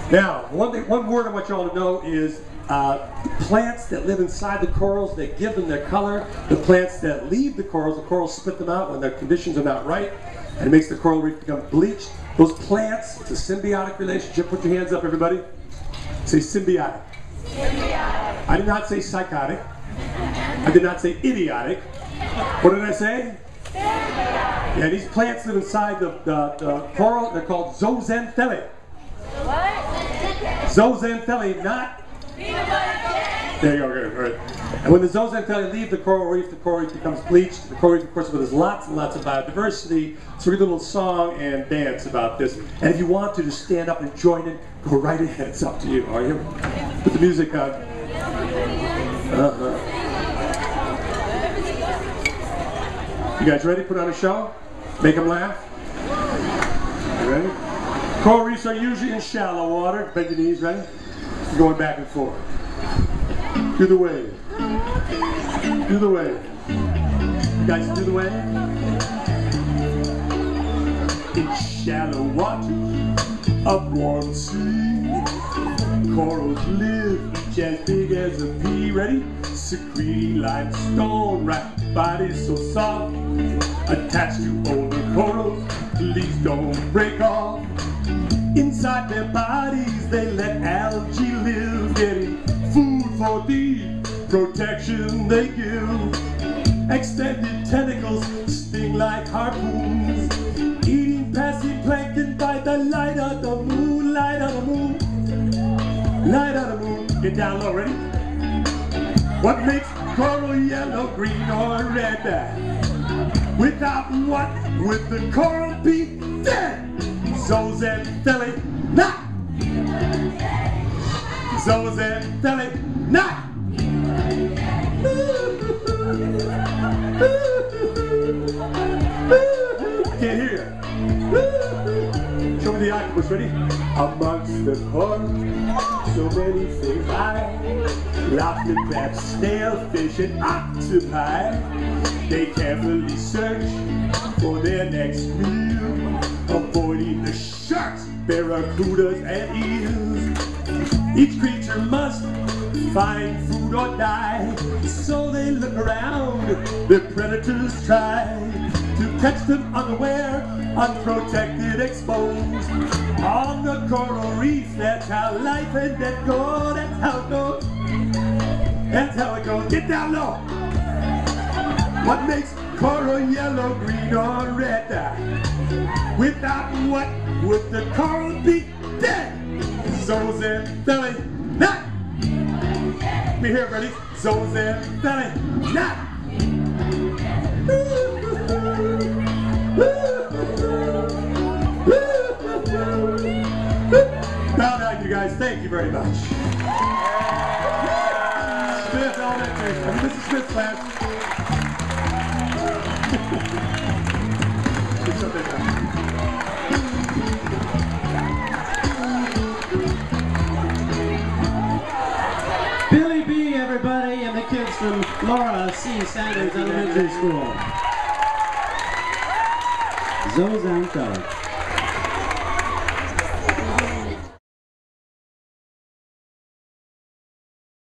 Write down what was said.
Now, one word I want you all to know is plants that live inside the corals, they give them their color. The plants that leave the corals spit them out when their conditions are not right, and it makes the coral reef become bleached. Those plants, it's a symbiotic relationship. Put your hands up, everybody. Say symbiotic. Symbiotic. I did not say psychotic. I did not say idiotic. What did I say? Symbiotic. Yeah, these plants live inside the coral. They're called zooxanthellae. What? Zooxanthellae, not... There you go, good. All right. And when the zooxanthellae leave the coral reef becomes bleached. The coral reef, of course, there's lots and lots of biodiversity. So we're going to do a little song and dance about this. And if you want to, just stand up and join it. Go right ahead. It's up to you. Are you? Put the music on. You guys ready? Put on a show? Make them laugh? You ready? Coral reefs are usually in shallow water. Bend your knees, ready? You're going back and forth. Do the wave. Do the wave. You guys do the wave? In shallow waters of warm sea, corals live each as big as a pea. Ready? Secreting limestone, wrapped bodies so soft, attached to older corals. Please don't break off. Inside their bodies they let algae live, getting food for the protection they give. Extended tentacles sting like harpoons, eating passive plankton by the light of the moon. Light of the moon. Light of the moon. Get down low, ready? What makes coral yellow, green, or red? Without what would the coral be dead? Zooxanthellae, not. Zooxanthellae, not. Can't hear you. Show me the octopus, ready? Amongst the coral, so many things I. Lobster, crabs, snail, fish, and octopi. They carefully search for their next meal, avoiding the sharks, barracudas, and eels. Each creature must find food or die, so they look around. Their predators try to catch them unaware, unprotected, exposed. On the coral reef, that's how life and death go. That's how it goes. That's how it goes. Get down low. What makes coral yellow, green, or red? Without what would the coral be dead? Zooxanthellae, not. Let me hear it, ready? Zooxanthellae, not. Bow down, you guys. Thank you very much. Smith Elementary. Mrs. Smith's class. Billy B, everybody, and the kids from Laura C. Sanders Elementary School. Zooxanthellae.